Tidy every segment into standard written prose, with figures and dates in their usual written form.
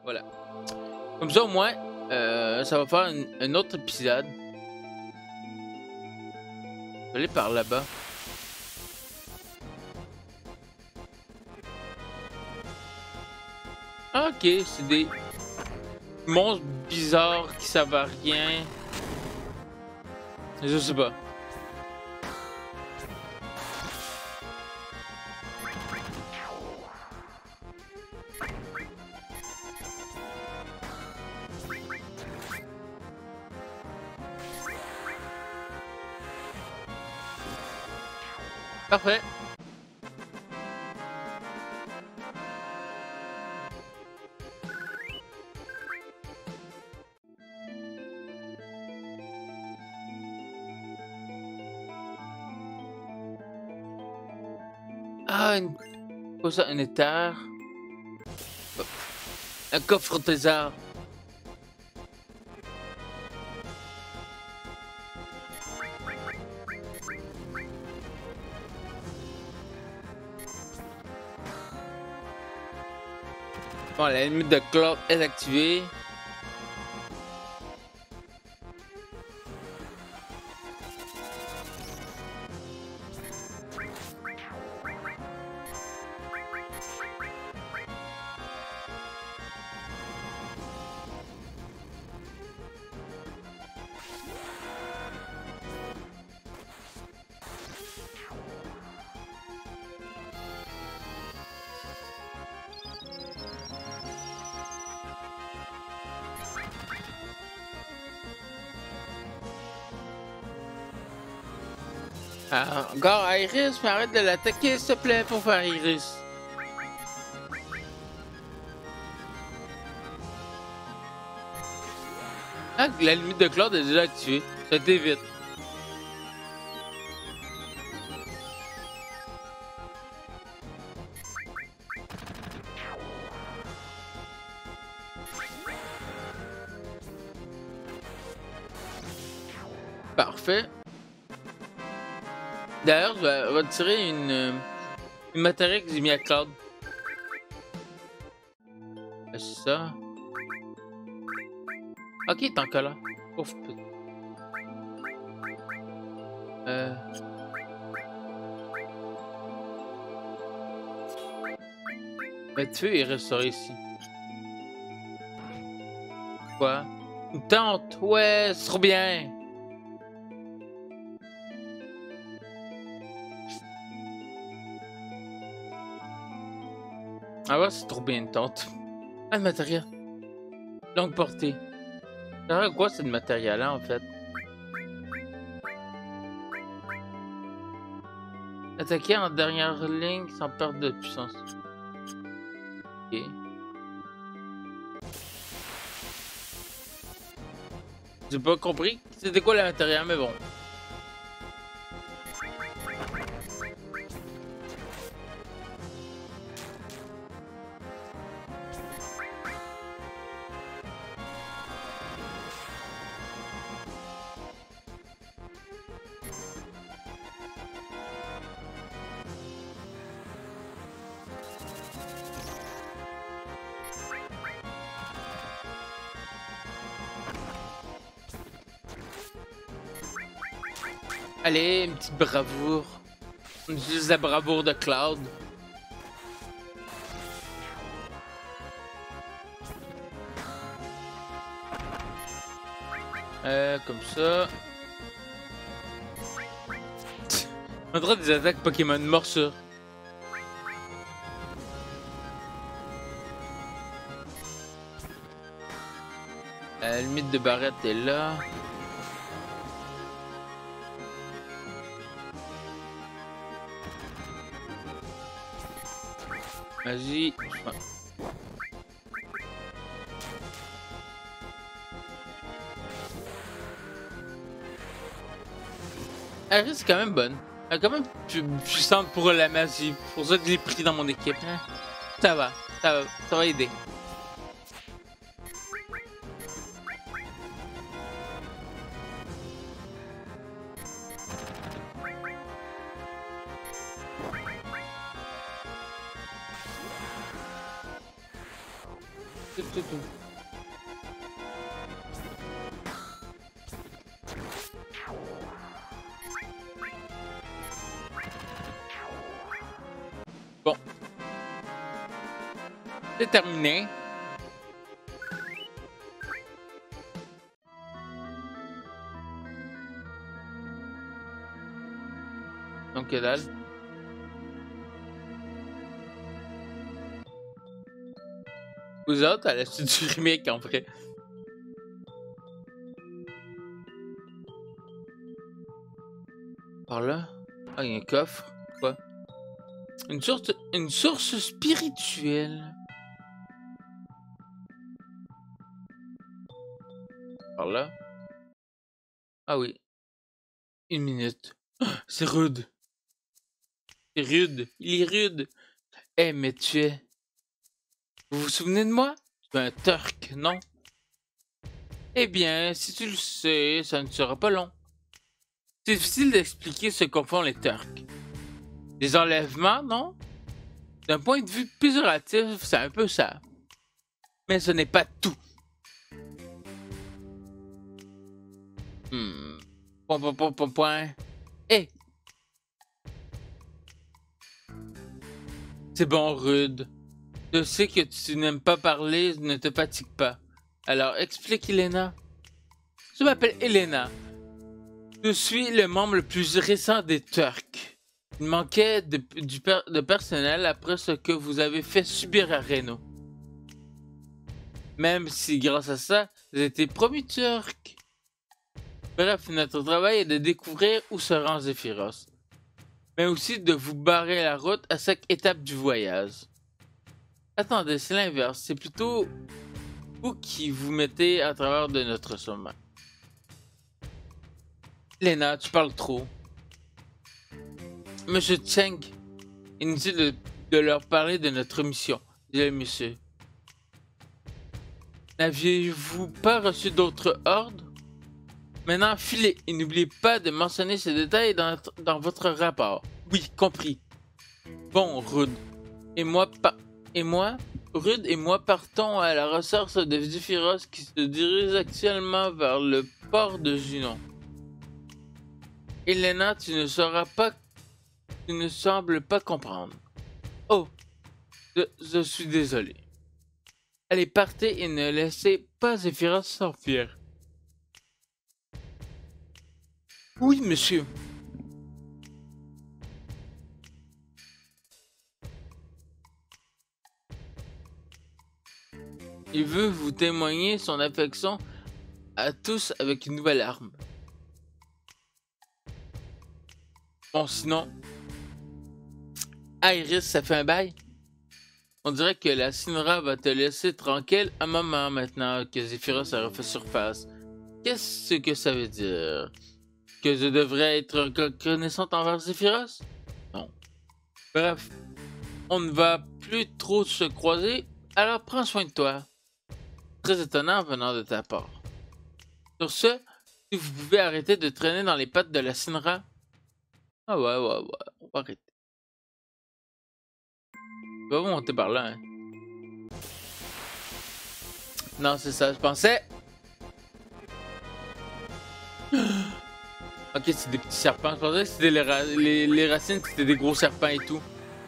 Voilà. Comme ça, au moins, ça va faire un autre épisode. Je vais aller par là-bas. Ah, ok, c'est des monstres bizarres qui servent à rien. Je sais pas. Parfait. Ah, quoi ça, un éther? Un coffre au trésor. Bon, la limite de Cloud est activée. Ah, encore Iris, mais arrête de l'attaquer s'il te plaît pour faire Iris. Ah, la limite de Claude est déjà activée. Ça t'évite. Parfait. D'ailleurs, je vais retirer une matériel que j'ai mis à Cloud. C'est ça. Ok, il est encore là. Ouf. Mais tu veux, il resterait ici. Quoi? Une tente? Ouais, c'est trop bien. Ah ouais, c'est trop bien une tente. Ah, le matériel. Longue portée. Ça sert à quoi ce matériel-là en fait? Attaquer en dernière ligne sans perte de puissance. Ok. J'ai pas compris c'était quoi le matériel, mais bon. Allez, une petite bravoure. On utilise la bravoure de Cloud. Comme ça. On dirait des attaques Pokémon morsure. La limite de barrette est là. Vas-y. Elle reste quand même bonne. Elle est quand même puissante pour la magie. C'est pour ça que je l'ai pris dans mon équipe. Hein. Ça va, ça va aider. C'est tout. Bon. C'est terminé. Donc, que dalle. Vous autres, à la suite du remake, en vrai. Par là? Ah, il y a un coffre. Quoi? Une source spirituelle. Par là? Ah oui. Une minute. C'est rude. C'est rude. Il est rude. Eh, mais tu es... Vous vous souvenez de moi? Je suis un Turc, non? Eh bien, si tu le sais, ça ne sera pas long. C'est difficile d'expliquer ce qu'en font les Turcs. Des enlèvements, non? D'un point de vue péjoratif, c'est un peu ça. Mais ce n'est pas tout. Point. Eh! C'est bon, Rude. Je sais que tu n'aimes pas parler, ne te fatigue pas. Alors, explique, Elena. Je m'appelle Elena. Je suis le membre le plus récent des Turcs. Il manquait de personnel après ce que vous avez fait subir à Reno. Même si, grâce à ça, vous avez été promu Turc. Bref, notre travail est de découvrir où se rend Zephyros, mais aussi de vous barrer la route à chaque étape du voyage. Attendez, c'est l'inverse, c'est plutôt vous qui vous mettez à travers de notre chemin. Lena, tu parles trop. Monsieur Cheng, inutile de leur parler de notre mission, dit le monsieur. N'aviez-vous pas reçu d'autres ordres? Maintenant, filez et n'oubliez pas de mentionner ces détails dans votre rapport. Oui, compris. Bon, Rude. Rude et moi partons à la recherche de Zephyros qui se dirige actuellement vers le port de Junon. Elena, tu ne sembles pas comprendre. Oh, je suis désolé. Allez, partez et ne laissez pas Zephyros s'enfuir. Oui, monsieur. Il veut vous témoigner son affection à tous avec une nouvelle arme. Bon, sinon... Ah, Iris, ça fait un bail? On dirait que la Shinra va te laisser tranquille un moment maintenant que Zephyros a refait surface. Qu'est-ce que ça veut dire? Que je devrais être reconnaissante envers Zephyros? Non. Bref, on ne va plus trop se croiser, alors prends soin de toi. Très étonnant venant de ta part. Sur ce, si vous pouvez arrêter de traîner dans les pattes de la Shinra. Ah ouais, on va arrêter. On va monter par là, hein. Non, c'est ça, je pensais. Ok, c'est des petits serpents. Je pensais que c'était les racines, c'était des gros serpents et tout.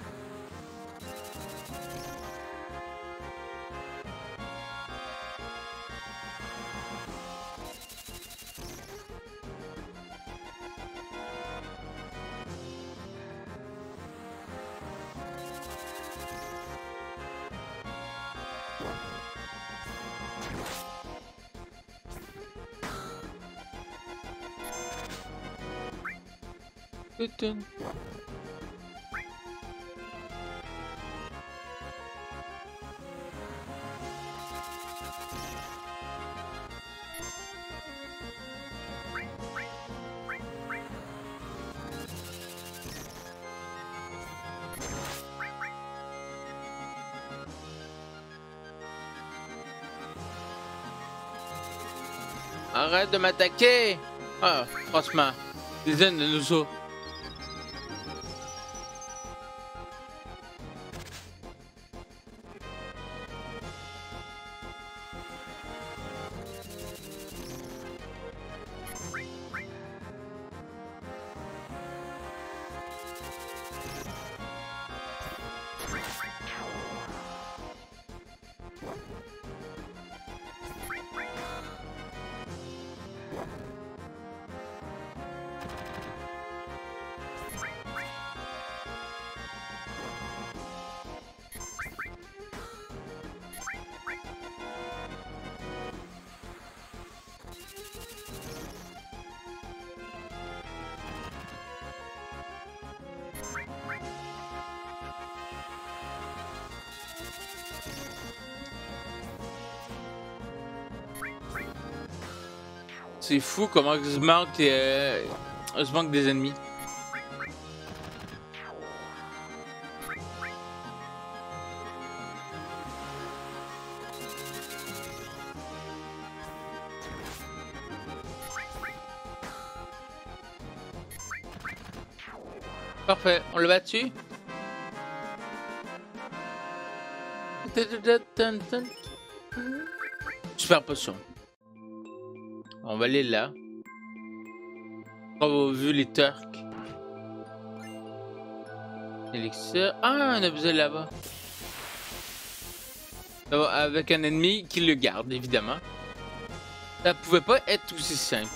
Arrête de m'attaquer! Ah, franchement, dizaines de nous autres. C'est fou comment je manque des ennemis. Parfait, on le battu. Super potion. On va aller là. Bravo, vu les Turcs. Élixir. Ah, on a besoin là-bas. Avec un ennemi qui le garde, évidemment. Ça pouvait pas être aussi simple.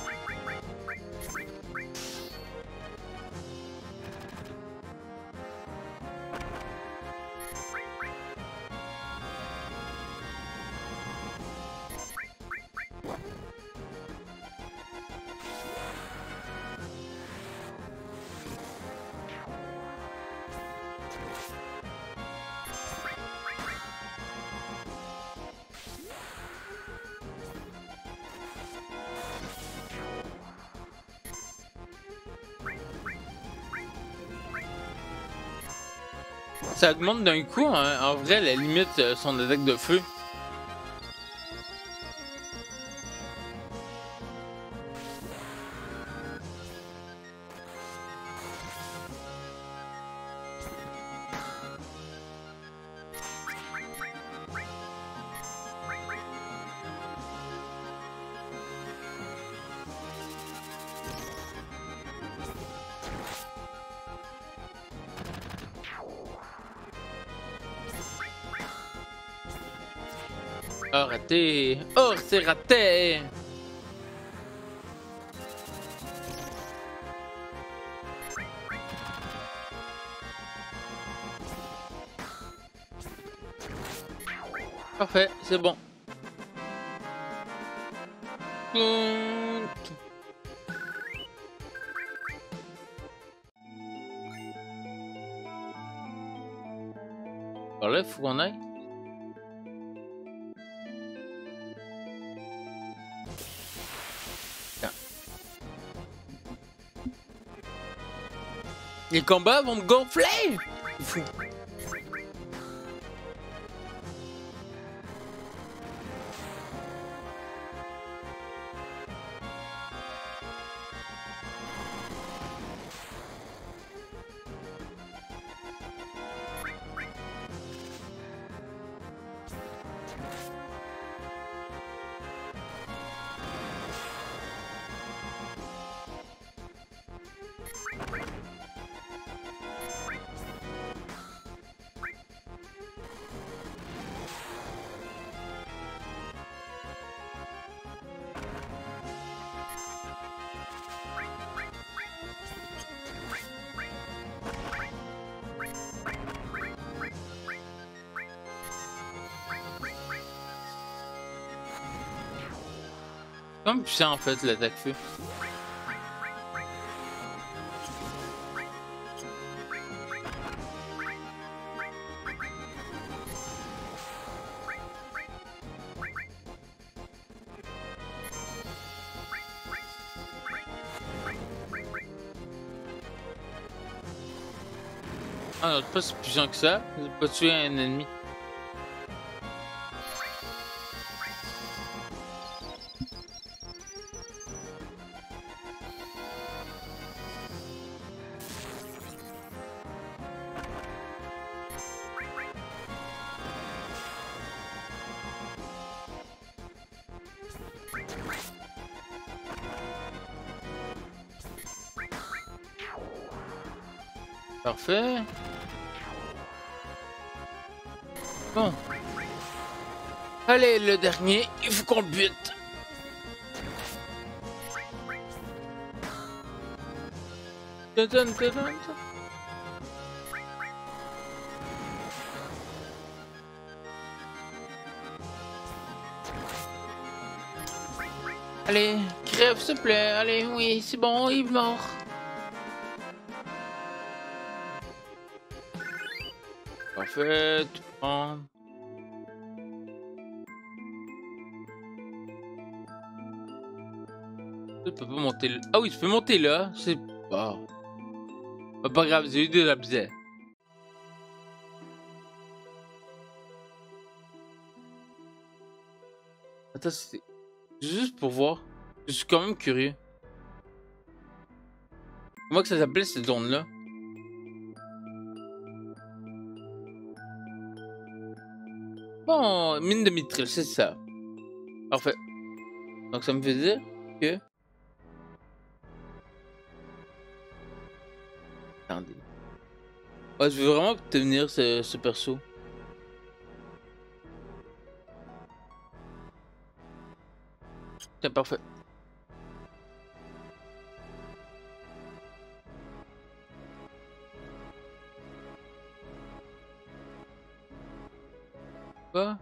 Ça augmente d'un coup, hein. En vrai, la limite, son attaque de feu. Oh, raté! Oh, c'est raté! Parfait, c'est bon. Par là, il faut qu'on aille. Les combats vont me gonfler! C'est fou. Comme puissant en fait l'attaque feu. Ah non, c'est pas si puissant que ça. J'ai pas tué un ennemi. Parfait. Bon. Allez, le dernier, il faut qu'on le bute. Tadam, tadam. Allez, crève s'il te plaît. Allez, oui, c'est bon, il est mort. Parfait, tu prends. Tu peux pas monter là. Ah oui, tu peux monter là. C'est... Oh. Pas grave, j'ai eu de la misère. Attends, c'est juste pour voir. Je suis quand même curieux. Comment que ça s'appelait cette zone-là? Bon, mine de mithril, c'est ça. Parfait. Donc ça me fait dire que... Attendez. Ouais, je veux vraiment obtenir ce perso. C'est parfait. Quoi?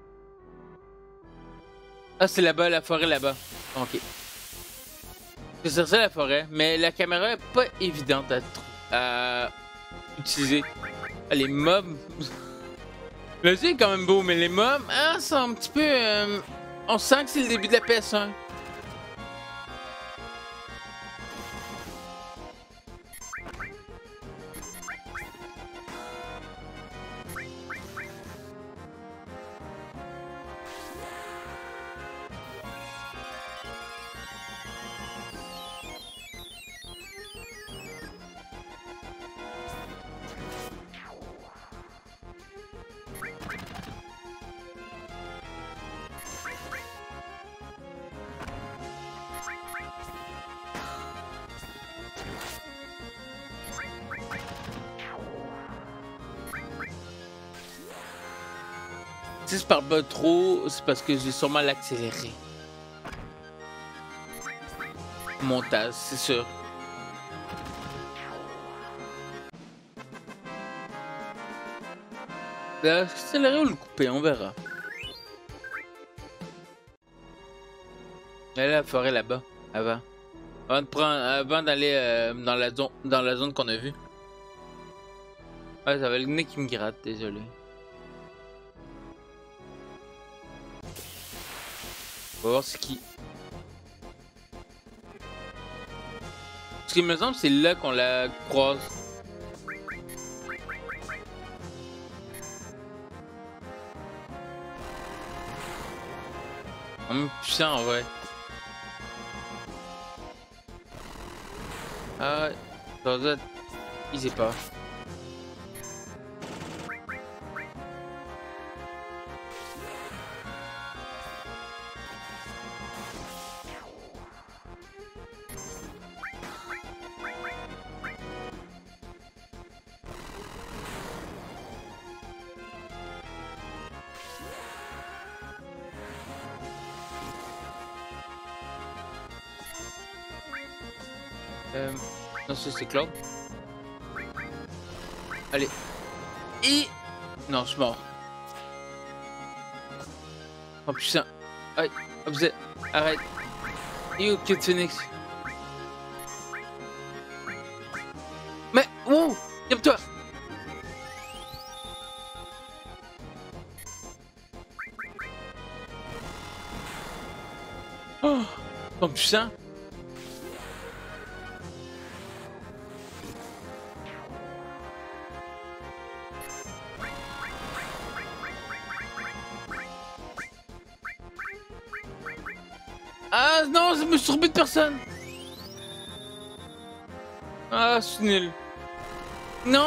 Ah, c'est là-bas, la forêt là-bas. Ok. C'est ça la forêt, mais la caméra est pas évidente à utiliser. Ah, les mobs. Le jeu est quand même beau, mais les mobs, ah, c'est un petit peu. On sent que c'est le début de la PS1. Si je parle pas trop, c'est parce que j'ai sûrement l'accéléré. Montage, c'est sûr. L'accélérer ou le couper, on verra. Allez à la forêt là-bas, avant. Avant d'aller dans la zone qu'on a vue. Ouais, ça va le nez qui me gratte, désolé. On va voir ce qui. Ce qui me semble, c'est là qu'on la croise. Puissant, en vrai. Ah, ça doit être... Il sait pas. Non, ça c'est Claude. Allez. Et... Non, je suis mort. Oh putain. Aïe. Arrête. Et où Kid Phoenix? Mais... Wow. Calme-toi. Oh putain. Ah non, je me suis trompé de personne. Ah, c'est nul. Non.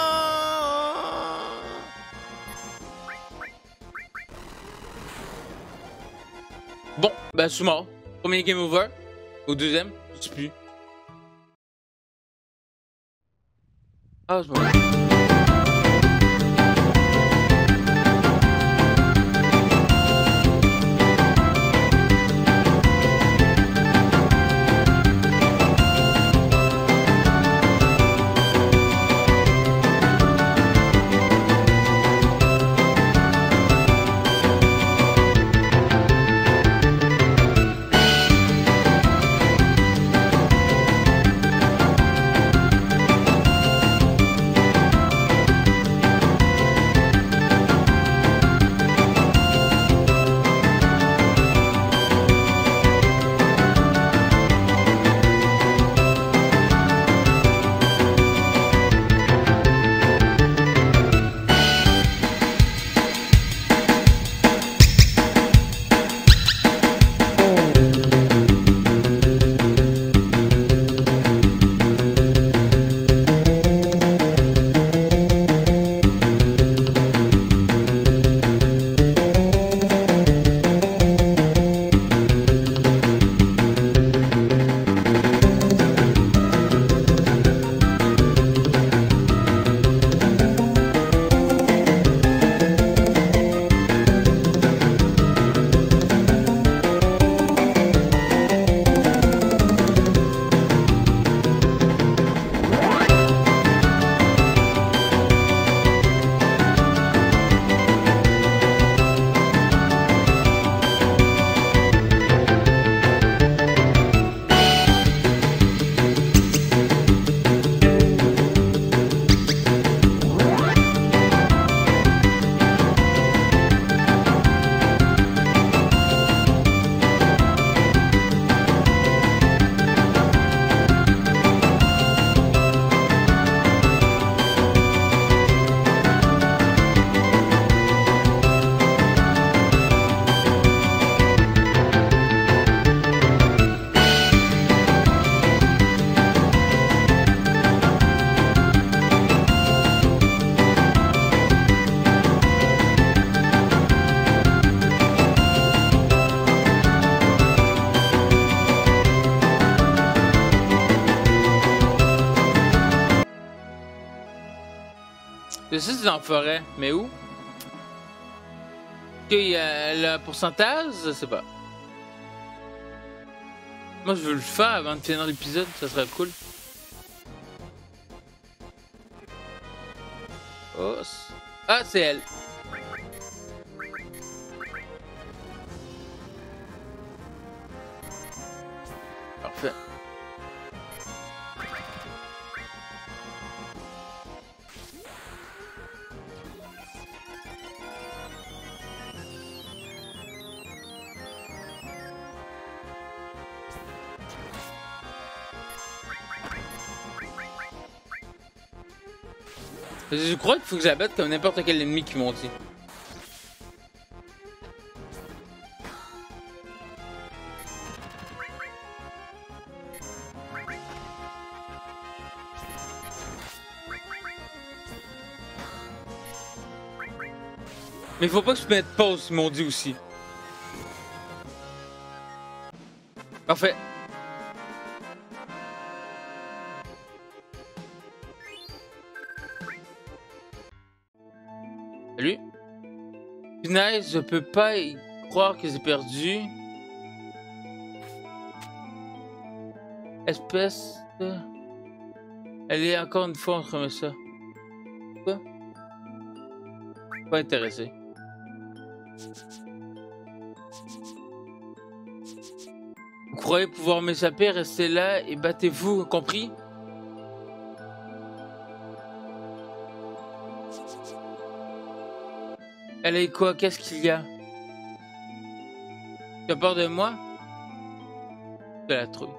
Bon, bah je suis mort. Premier game over. Au deuxième, je sais plus. Ah, je m'en... sais c'est dans la forêt, mais où? Qu'il y a le pourcentage? Je sais pas. Moi je veux le faire avant de finir l'épisode, ça serait cool. Oh, ah, c'est elle. Parfait. Je crois qu'il faut que j'abatte comme n'importe quel ennemi qui m'ont dit. Mais faut pas que je mette pause, ils m'ont dit aussi. Parfait. Salut. Punaise, je peux pas y croire que j'ai perdu. Espèce de... Elle est encore une fois entre ça. Quoi? Pas intéressé. Vous croyez pouvoir m'échapper? Restez là et battez-vous, compris? Elle est quoi? Qu'est-ce qu'il y a? Tu as peur de moi? De la trouille.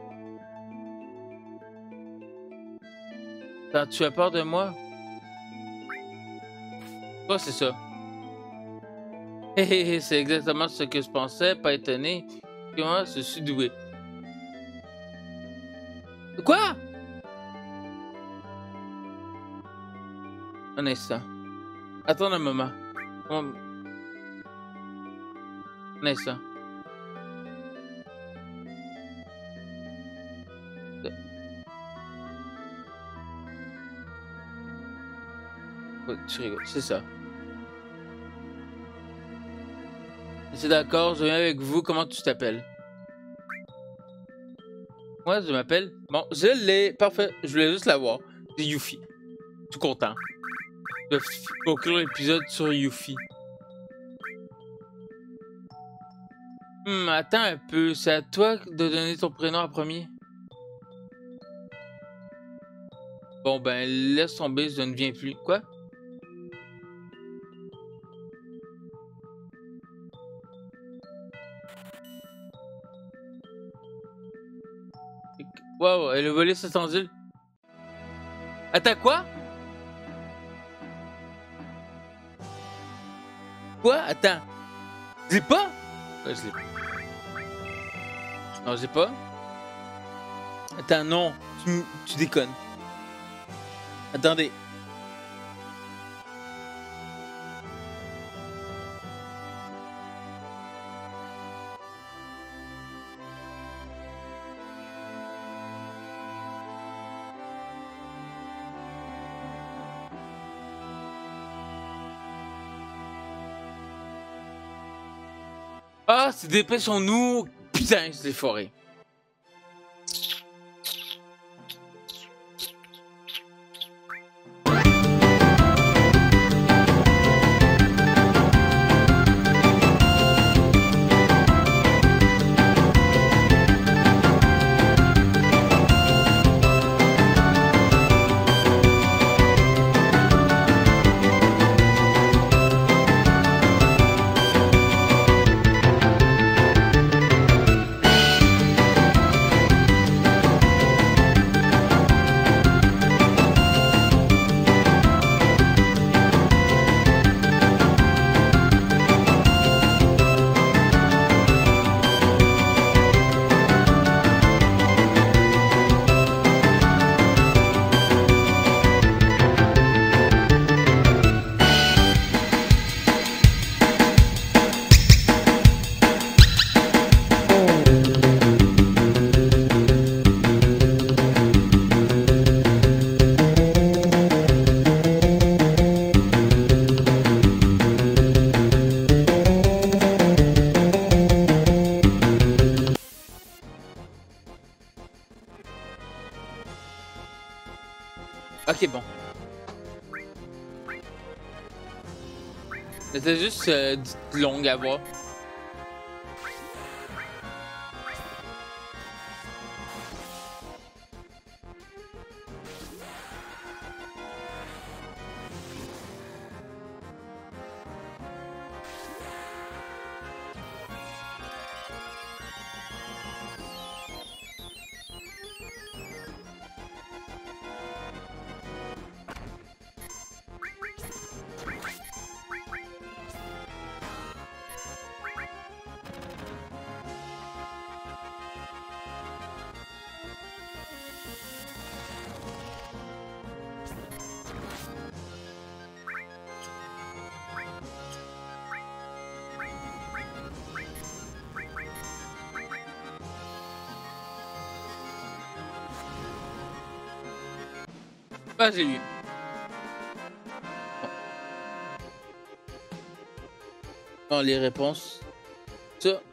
Attends, tu as peur de moi? Quoi, c'est ça? Hé hé hé, c'est exactement ce que je pensais, pas étonné. Comment je suis doué? Quoi? Un instant. Attends un moment. Un instant. Ouais, tu rigoles, c'est ça. C'est d'accord, je viens avec vous. Comment tu t'appelles? Moi, je m'appelle... Bon, je l'ai. Parfait. Je voulais juste l'avoir. C'est Yuffie. Je suis content. Je vais conclure l'épisode sur Yuffie. Attends un peu. C'est à toi de donner ton prénom en premier. Bon, ben, laisse tomber, je ne viens plus. Quoi? Wow, elle a volé cette île. Attends, quoi? Quoi? Attends. Je l'ai pas? Ouais, je l'ai pas. Non, je l'ai pas. Attends, non. Tu déconnes. Attendez. Ah, c'est dépêchons-nous. Putain, je l'ai foré. Ok, bon. C'était juste longue à voir. Ah, j'ai lu. Bon, les réponses. Ça.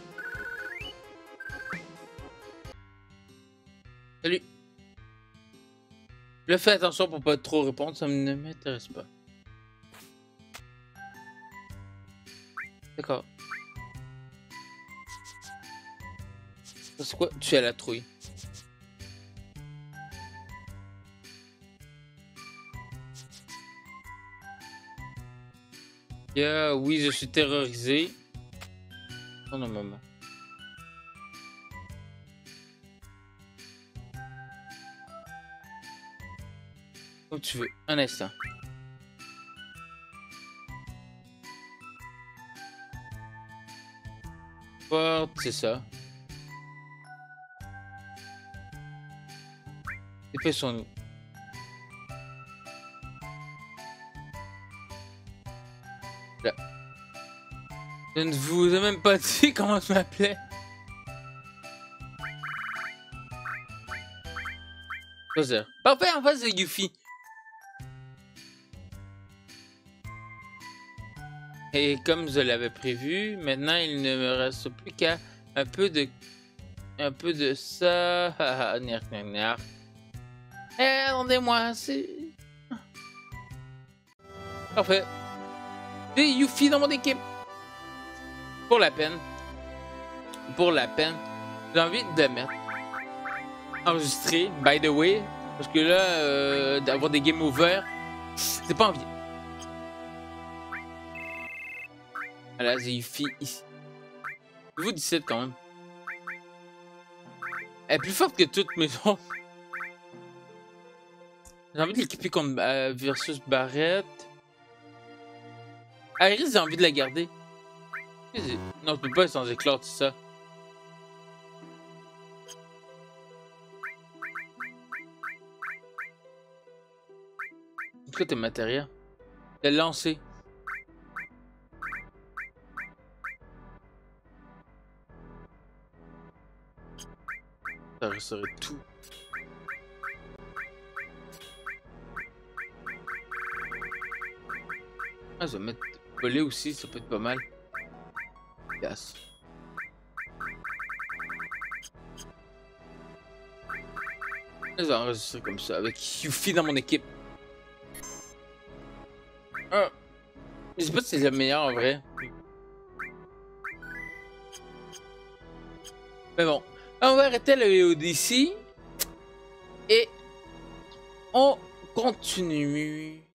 Salut. Je fais attention pour pas trop répondre, ça ne m'intéresse pas. D'accord. C'est quoi? Tu es à la trouille. Oui, je suis terrorisé. Oh non, maman. Comme tu veux, un instant. Porte, c'est ça. Dépêchons-nous. Là. Je ne vous ai même pas dit comment je m'appelais. Parfait, en face de Yuffie. Et comme je l'avais prévu, maintenant il ne me reste plus qu'à un peu de ça. Eh, attendez-moi, c'est... Parfait. J'ai Yuffie dans mon équipe. Pour la peine. J'ai envie de mettre enregistré, by the way. Parce que là, d'avoir des game over, c'est pas envie. Voilà, j'ai Yuffie ici. Vous 17 quand même. Elle est plus forte que toutes mes autres. J'ai envie de l'équiper contre versus Barrett. Iris, j'ai envie de la garder. Non, je peux pas sans éclore, c'est ça. En tout cas, tes matériels. Elle l'a lancé. Ça resterait tout. Ah, je vais mettre voler aussi, ça peut être pas mal. Yes. Je vais enregistrer comme ça, avec Yuffie dans mon équipe. Ah. Je sais pas si c'est le meilleur en vrai. Mais bon, on va arrêter la vidéo d'ici. Et on continue.